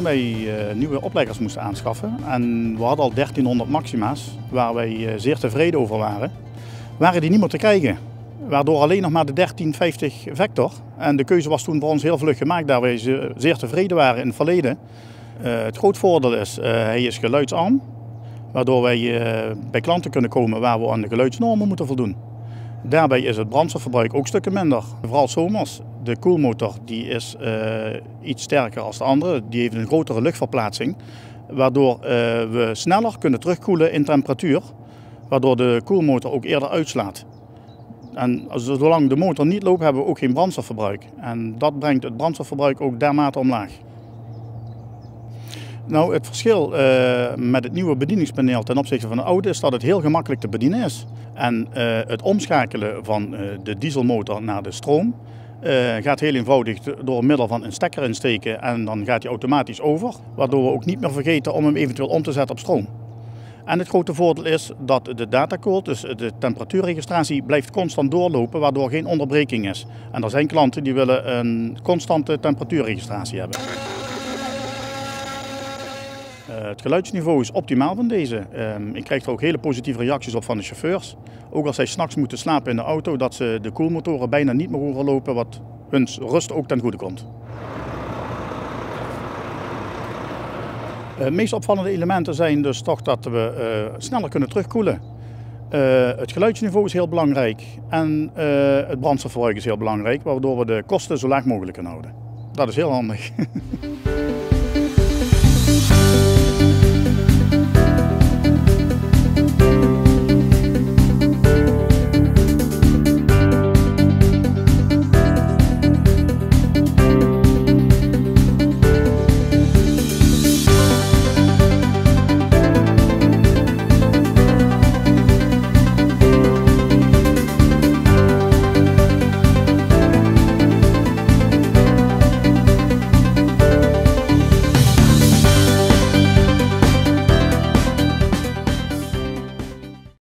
wij nieuwe opleggers moesten aanschaffen en we hadden al 1300 maxima's waar wij zeer tevreden over waren die niet meer te krijgen. Waardoor alleen nog maar de 1350 Vector. En de keuze was toen voor ons heel vlug gemaakt, daar wij zeer tevreden waren in het verleden. Het groot voordeel is, hij is geluidsarm. Waardoor wij bij klanten kunnen komen waar we aan de geluidsnormen moeten voldoen. Daarbij is het brandstofverbruik ook stukken minder. Vooral 's zomers. De koelmotor die is iets sterker als de andere. Die heeft een grotere luchtverplaatsing. Waardoor we sneller kunnen terugkoelen in temperatuur. Waardoor de koelmotor ook eerder uitslaat. En zolang de motor niet loopt hebben we ook geen brandstofverbruik. En dat brengt het brandstofverbruik ook dermate omlaag. Nou, het verschil met het nieuwe bedieningspaneel ten opzichte van de oude is dat het heel gemakkelijk te bedienen is. En het omschakelen van de dieselmotor naar de stroom gaat heel eenvoudig door middel van een stekker insteken en dan gaat hij automatisch over. Waardoor we ook niet meer vergeten om hem eventueel om te zetten op stroom. En het grote voordeel is dat de datacode, dus de temperatuurregistratie, blijft constant doorlopen waardoor geen onderbreking is. En er zijn klanten die willen een constante temperatuurregistratie hebben. Het geluidsniveau is optimaal van deze. Ik krijg er ook hele positieve reacties op van de chauffeurs. Ook als zij 's nachts moeten slapen in de auto, dat ze de koelmotoren bijna niet meer horen lopen, wat hun rust ook ten goede komt. De meest opvallende elementen zijn dus toch dat we sneller kunnen terugkoelen. Het geluidsniveau is heel belangrijk en het brandstofverbruik is heel belangrijk, waardoor we de kosten zo laag mogelijk kunnen houden. Dat is heel handig.